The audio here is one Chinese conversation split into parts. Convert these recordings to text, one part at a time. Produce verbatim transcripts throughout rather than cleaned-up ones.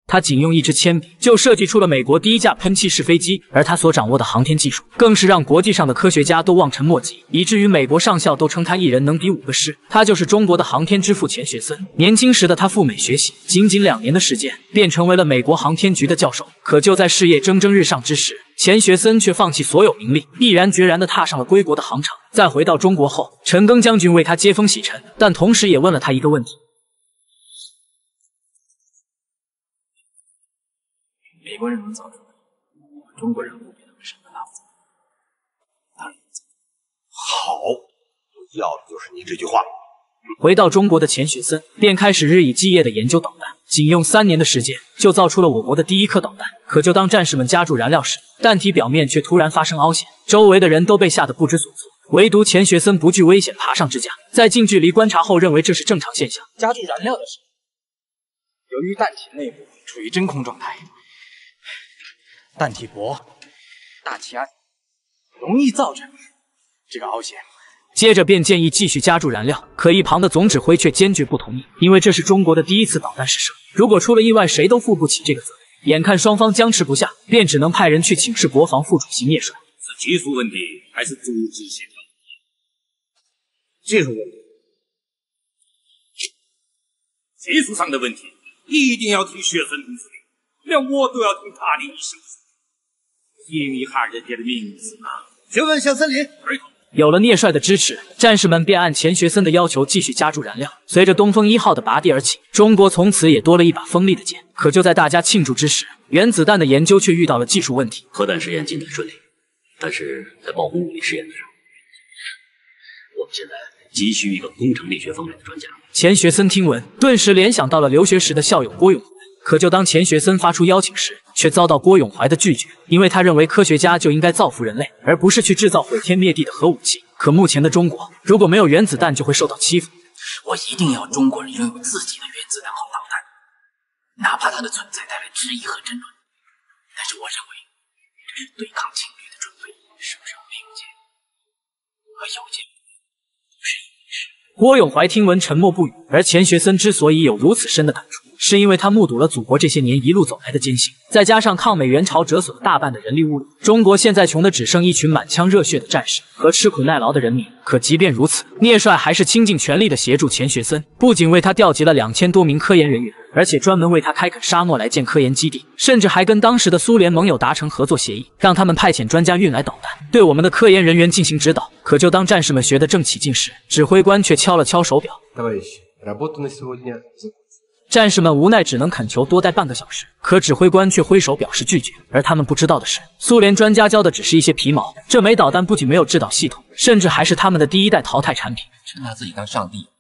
他仅用一支铅笔就设计出了美国第一架喷气式飞机，而他所掌握的航天技术更是让国际上的科学家都望尘莫及，以至于美国上校都称他一人能抵五个师。他就是中国的航天之父钱学森。年轻时的他赴美学习，仅仅两年的时间便成为了美国航天局的教授。可就在事业蒸蒸日上之时，钱学森却放弃所有名利，毅然决然地踏上了归国的航程。在回到中国后，陈赓将军为他接风洗尘，但同时也问了他一个问题：美国人能造出来，中国人不比他们省的大不走。当然能造。 好，我要的就是你这句话。 回到中国的钱学森便开始日以继夜地研究导弹，仅用三年的时间就造出了我国的第一颗导弹。可就当战士们加注燃料时，弹体表面却突然发生凹陷，周围的人都被吓得不知所措，唯独钱学森不惧危险爬上支架，在近距离观察后认为这是正常现象。 加注燃料的时候，由于弹体内部处于真空状态，弹体薄，大气暗，容易造成这个凹陷。 接着便建议继续加注燃料，可一旁的总指挥却坚决不同意，因为这是中国的第一次导弹试射，如果出了意外，谁都负不起这个责任。眼看双方僵持不下，便只能派人去请示国防副主席聂帅。 是技术问题还是组织协调？ 技术问题。 技术上的问题一定要听学生同志的，连我都要听他的一声。听一下人家的名字啊， 请问小森林。 有了聂帅的支持，战士们便按钱学森的要求继续加注燃料。随着东风一号的拔地而起，中国从此也多了一把锋利的剑。可就在大家庆祝之时，原子弹的研究却遇到了技术问题。 核弹实验进展顺利，但是在保护物理实验的时候，我们现在急需一个工程力学方面的专家。 钱学森听闻，顿时联想到了留学时的校友郭永怀。可就当钱学森发出邀请时，却遭到郭永怀的拒绝，因为他认为科学家就应该造福人类，而不是去制造毁天灭地的核武器。可目前的中国，如果没有原子弹，就会受到欺负。 我一定要中国人拥有自己的原子弹和导弹，哪怕它的存在带来质疑和争论。但是我认为，这是对抗侵略的准备，手上没有剑和有剑不是一回事。 郭永怀听闻沉默不语，而钱学森之所以有如此深的感触，是因为他目睹了祖国这些年一路走来的艰辛，再加上抗美援朝折损了大半的人力物力，中国现在穷的只剩一群满腔热血的战士和吃苦耐劳的人民。可即便如此，聂帅还是倾尽全力的协助钱学森，不仅为他调集了两千多名科研人员，而且专门为他开垦沙漠来建科研基地，甚至还跟当时的苏联盟友达成合作协议，让他们派遣专家运来导弹，对我们的科研人员进行指导。可就当战士们学得正起劲时，指挥官却敲了敲手表。战士们无奈只能恳求多待半个小时，可指挥官却挥手表示拒绝。而他们不知道的是，苏联专家教的只是一些皮毛，这枚导弹不仅没有制导系统，甚至还是他们的第一代淘汰产品。 称他自己当上帝，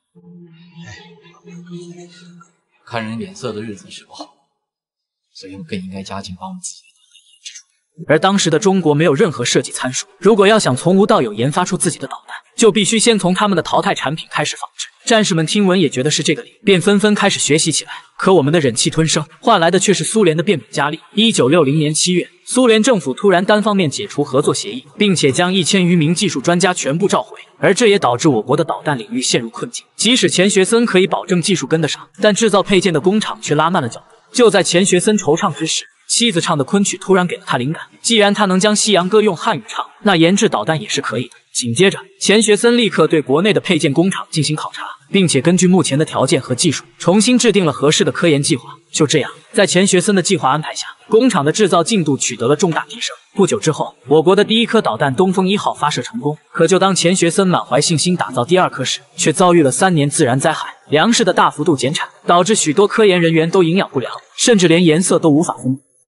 看人脸色的日子是不好，所以我们更应该加紧把我们自己的导弹研制出来。 而当时的中国没有任何设计参数，如果要想从无到有研发出自己的导弹，就必须先从他们的淘汰产品开始仿制。战士们听闻也觉得是这个理，便纷纷开始学习起来。可我们的忍气吞声，换来的却是苏联的变本加厉。一九六零年七月，苏联政府突然单方面解除合作协议，并且将一千余名技术专家全部召回，而这也导致我国的导弹领域陷入困境。即使钱学森可以保证技术跟得上，但制造配件的工厂却拉慢了脚步。就在钱学森惆怅之时，妻子唱的昆曲突然给了他灵感。既然他能将西洋歌用汉语唱，那研制导弹也是可以的。紧接着，钱学森立刻对国内的配件工厂进行考察，并且根据目前的条件和技术，重新制定了合适的科研计划。就这样，在钱学森的计划安排下，工厂的制造进度取得了重大提升。不久之后，我国的第一颗导弹东风一号发射成功。可就当钱学森满怀信心打造第二颗时，却遭遇了三年自然灾害，粮食的大幅度减产，导致许多科研人员都营养不良，甚至连颜色都无法分辨。